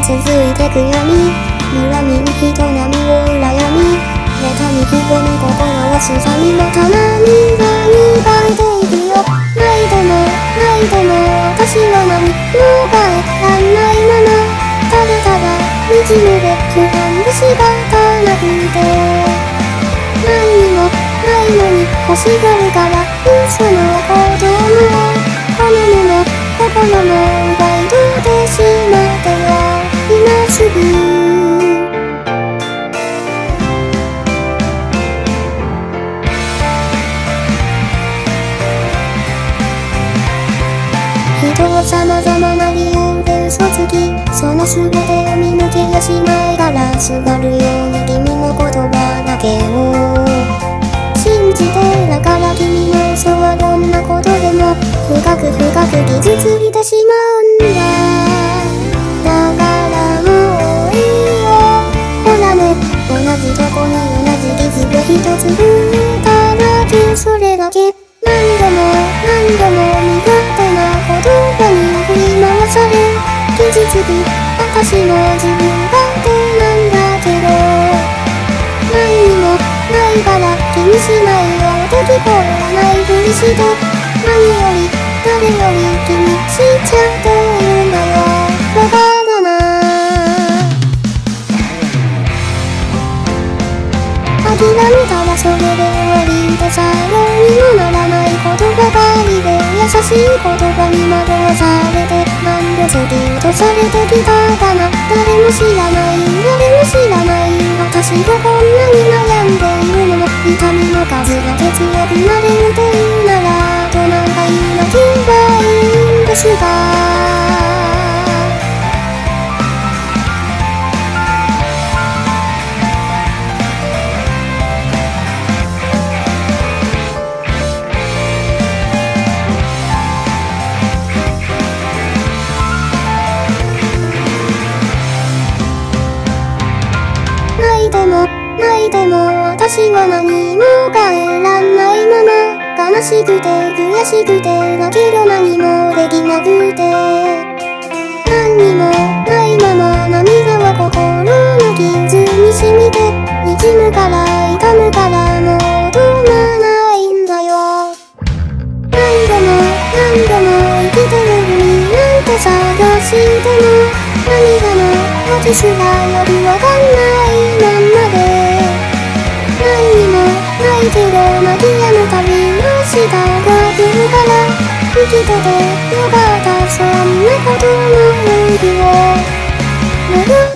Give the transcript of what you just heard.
続いてく闇恨みに人並みを羨み妬みひごみ心はすさみもたまにが描いていくよ泣いても泣いても私は何も変えらんないままただただ惨めで不安で仕方なくて何にもないのに欲しがるから嘘のことも好みも心も奪い取ってしまってよ今すぐ人は様々な理由で嘘つきその全てを見抜けやしないからすがるように君の言葉だけを信じてだから君の嘘はどんなことでも深く深く傷ついてしまうんだだからもういいよほらね同じとこに同じ傷が一つ増えただけそれだけ何度も何度も苦手な言葉に振り回され傷つく私も自分勝手なんだけど何にもないから気にしないよって聞こえないふりして何より誰より気にしちゃってるんだよバカだな諦めたらそれで終わりでさどうにもならないことばかりで優しい言葉に惑わされて何度突き落とされてきたかな誰も知らない誰も知らない私がこんなに悩んでいるのも痛みの数が強くなれるっていうならあと何回泣けばいいんですか泣いても泣いても私は何も変えらんないまま悲しくて悔しくてだけど何もできなくて何にもないまま涙は心の傷に染みて滲むから痛むからもう止まないんだよ何度も何度も生きてる意味なんて探しても涙の味すらよくわかんないまんまで何にもないけど泣き止むたび明日が来るから生きててよかったそんなことの勇気を